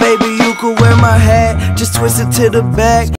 baby, you could wear my hat, just twist it to the back.